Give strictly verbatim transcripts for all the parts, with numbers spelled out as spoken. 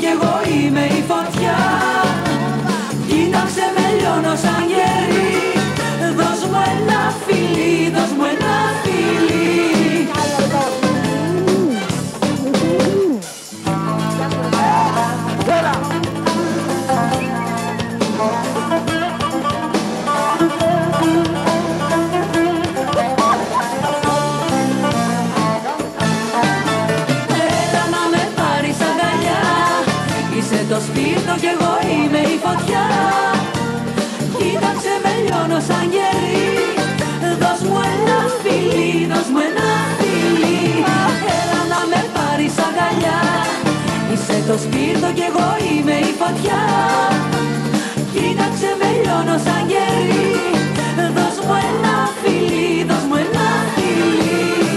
κι εγώ είμαι η φωτιά. Κοίταξε με λιώνω σαν γέρι. Δώσ' μου ένα φιλί, δώσ' μου ένα φιλί. Το σπίρτο κι εγώ είμαι η φωτιά. Κοίταξε με λιώνω σαν γέρι. Δώσ' μου ένα φιλί, δώσ' μου ένα φιλί. Έλα να με πάρεις αγκαλιά. Είσαι το σπίρτο κι εγώ είμαι η φωτιά. Κοίταξε με λιώνω σαν γέρι. Δώσ' μου ένα φιλί, δώσ' μου ένα φιλί.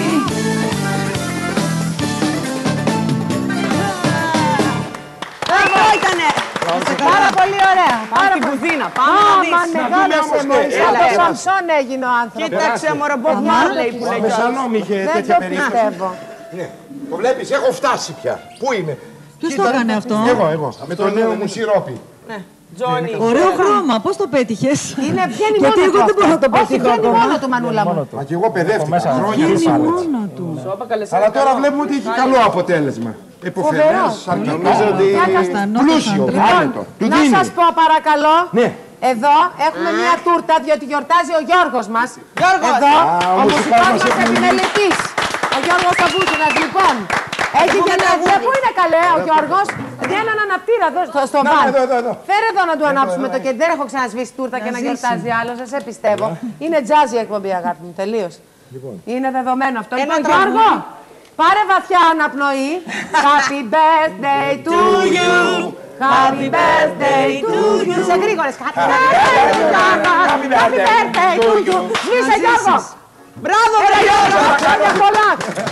Πάρα πολύ ωραία. Πάμε στην κουζίνα. Πάμε να δεις. Μα μεγάλωσε μόλις. Από Σαμσόν έγινε ο άνθρωπος. Κοίταξε μωρό, Bob Marley που λέει κιόλας. Δεν το πιστεύω. Το βλέπεις, έχω φτάσει πια. Πού είμαι? Ποιος το έκανε αυτό? Εγώ, εγώ. Με το νέο μου σιρόπι. Τζόνι. Ωραίο χρώμα, πώς το πέτυχες? Είναι βγαίνει Γιατί μόνο εγώ του δεν μπορώ να το αυτό. Όχι, πετύχω βγαίνει ακόμα. μόνο του, Μανούλα μου. Μα και εγώ παιδεύτηκα χρόνια. Βγαίνει μόνο του. Αλλά τώρα βλέπουμε ότι έχει καλό αποτέλεσμα. Εποφελές, νομίζω ότι πλούσιο, άνετο. Του Να δίνει. σας πω παρακαλώ. Ναι. Εδώ έχουμε μια τούρτα διότι γιορτάζει ο Γιώργος μας. Γιώργος. Εδώ Α, ο ο μουσικός μουσικός μας μας έχει- επιμελητής. Ο Γιώργος Σαββούκινας, λοιπόν. Έχει γενέθλια. Πού είναι καλέ ο Γιώργος? Δει έναν αναπτήρα εδώ στο, στο Να, βαν. εδώ, εδώ, εδώ. Φέρε εδώ να του ανάψουμε το κέντρο. Δεν έχω ξανασβήσει τούρτα και να γιορτάζει άλλο. Δεν σε πιστεύω. Είναι jazz η εκπομπή, αγάπη μου. Τελείως. Είναι δεδομένο αυτό. Λοιπόν, Γιώργο, πάρε βαθιά αναπνοή. Happy birthday to you. Happy birthday to you. Σε γρήγορες. Happy birthday to you. Σβήσε, Γιώργο. Μπράβο, Έλα, βρε Γιώργο. Γιώργο. Χρόνια πολλά.